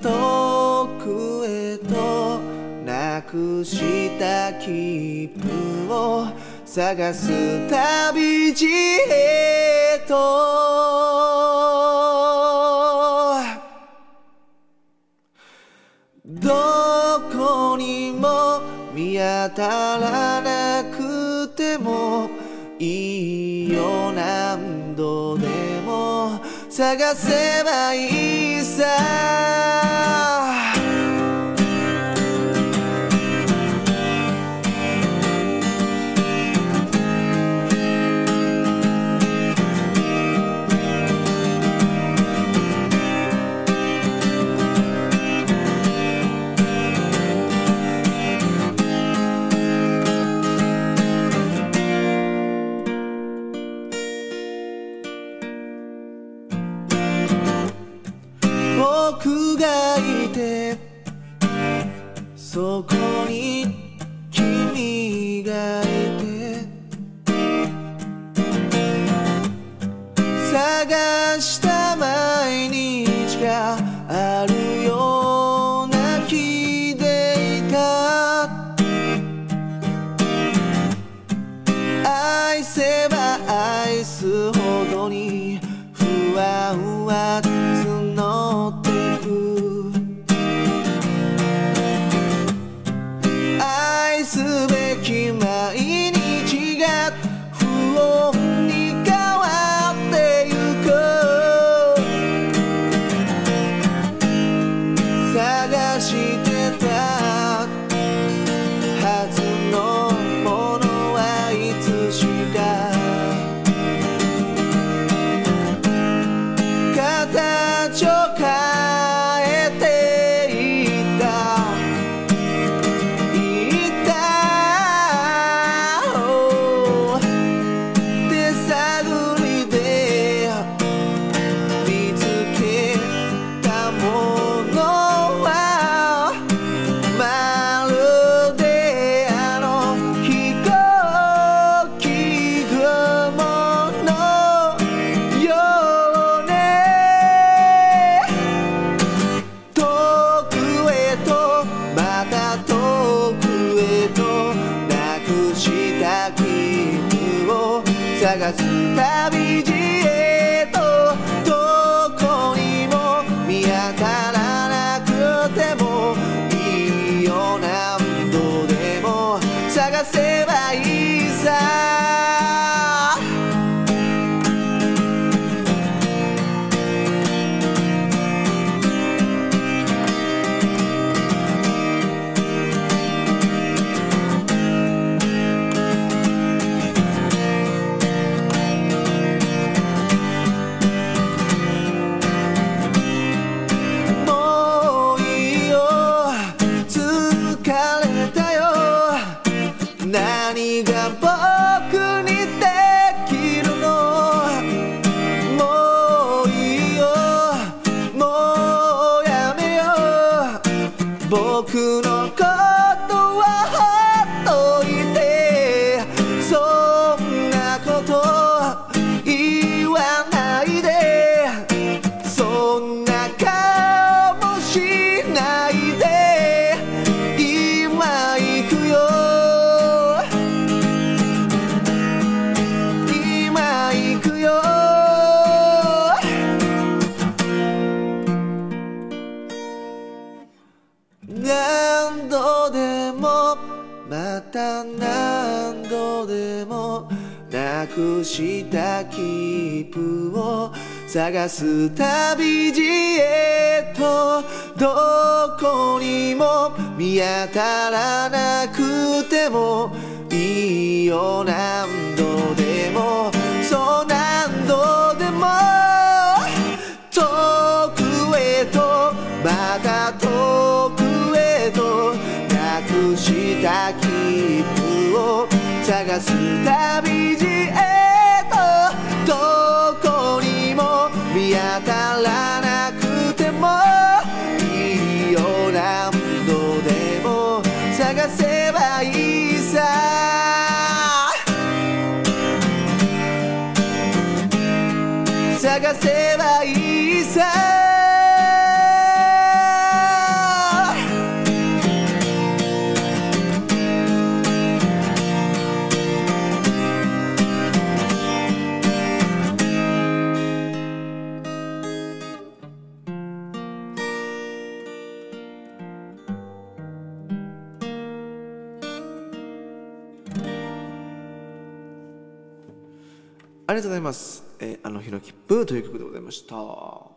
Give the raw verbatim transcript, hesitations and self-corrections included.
遠くへとなくした気分を探す旅路へとどこにも見当たらなくてもいいよ何度でも探せばいいさ僕がいてそこに君がいて探した毎日があるような日でいた愛せば愛すほどに不安は募ってく愛すべき毎日が不穏に変わってゆく探してたはずのものはいつしか形を変えていったいった手探りで見つけたものはまるであの飛行機雲のようね遠くへとまた遠くへとなくした気分を探す旅路へとどこにも見当たらなくてもいいよ何度でも探せばいいさもういいよ疲れたよ何が僕にできるのもういいよもうやめよう僕のことはほっといてそんなこと言わないでそんな顔もしないで今行くよ今行くよ何度でもまた何度でもなくした切符を探す旅路へとどこにも見当たらなくてもいいよ何度でもそう何度でも遠くへとまた遠くへとなくした切符を探す旅路へとどこにも見当たらなくてもいいよ何度でも探せばいいさ探せばいいさありがとうございます。えー、あの日の切符という曲でございました。